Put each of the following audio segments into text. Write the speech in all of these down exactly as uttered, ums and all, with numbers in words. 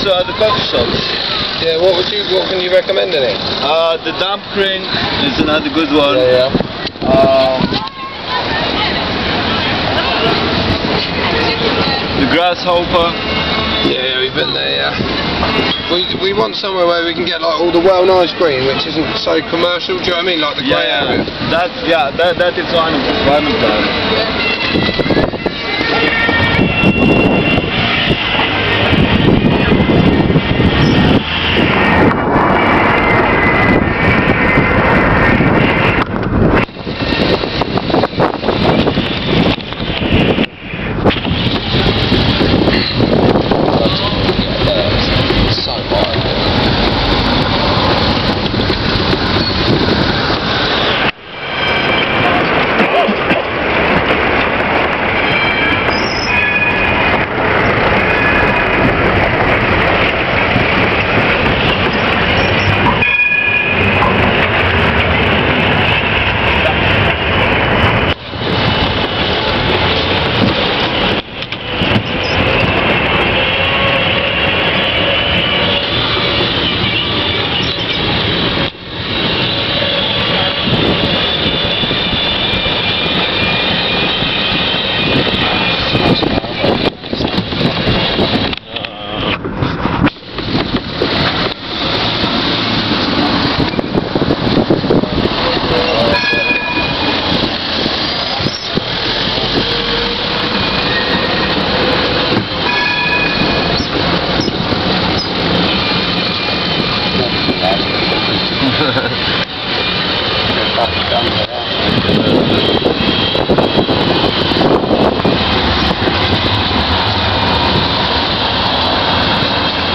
uh, the coffee shops. Yeah, what would you, what can you recommend in it? Uh, the Dump Crane is another good one. Yeah, yeah. Um, the Grasshopper. Yeah, we've been there, yeah. We, we want somewhere where we can get like all the well nice green, which isn't so commercial, do you know what I mean? Like the grey Yeah, area. that, yeah, that, that is one of, one of them.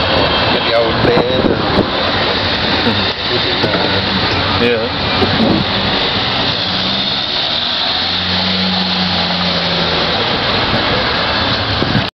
Get the old beard. Yeah.